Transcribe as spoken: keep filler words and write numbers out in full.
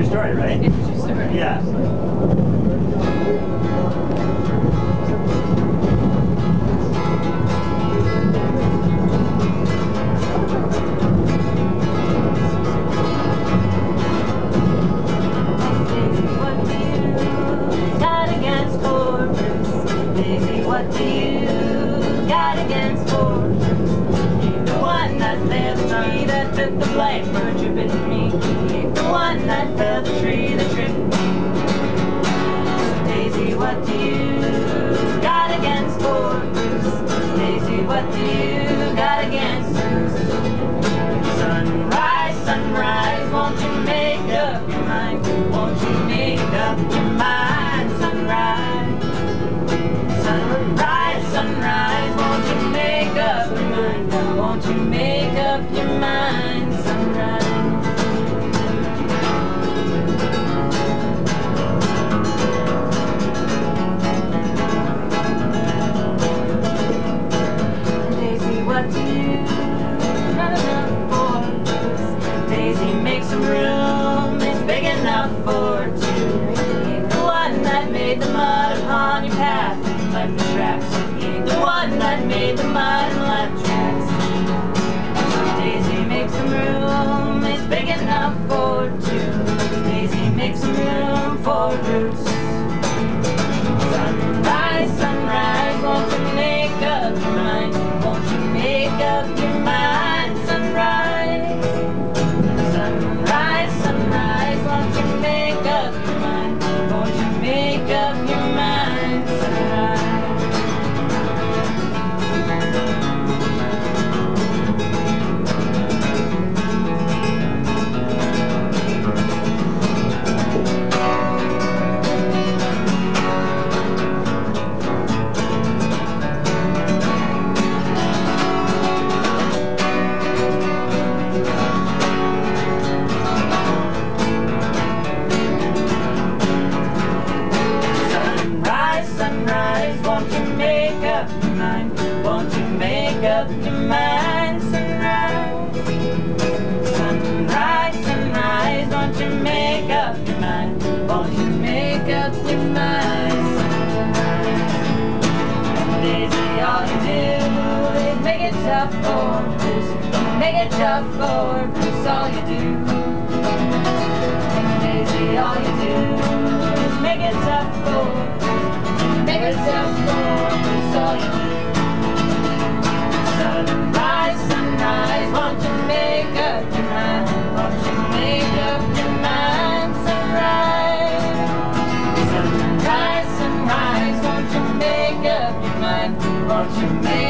story, right? It's a true story. Yeah. What do you got against Ford? You're the one that felled the tree that took the blame for tripping me. You're the one that felled the tree that tripped me. Daisy, what do you got against Ford? Daisy, what do you got against Bruce? Sunrise, sunrise, won't you make up your mind? Won't you make up your mind? Sunrise. Sunrise, sunrise, won't you make up your mind? Won't you make up your mind? Sunrise. Daisy, what do you got enough for? Daisy, make some room, it's big enough for two. You're the one that made the mud upon your path. Left the tracks. You're the one that made the mud and left tracks. Daisy, make some room, it's big enough for two. Daisy, make some room for roots. Sunrise, sunrise, won't you make up your mind? Won't you make up your mind? Sunrise. Sunrise, sunrise, won't you make up your mind? Won't you make up your mind? Sunrise. Sunrise, won't you make up your mind? Won't you make up your mind? Sunrise. Sunrise, sunrise, won't you make up your mind? Won't you make up your mind? Sunrise. Daisy, all you do is make it tough for Bruce. Make it tough for Bruce, all you do. Daisy, all you do is make it tough for Make it tough for Bruce, all you do. Sunrise, sunrise, won't you make up your mind? Won't you make up your mind? Sunrise. Sunrise, sunrise, won't you make up your mind? Won't you make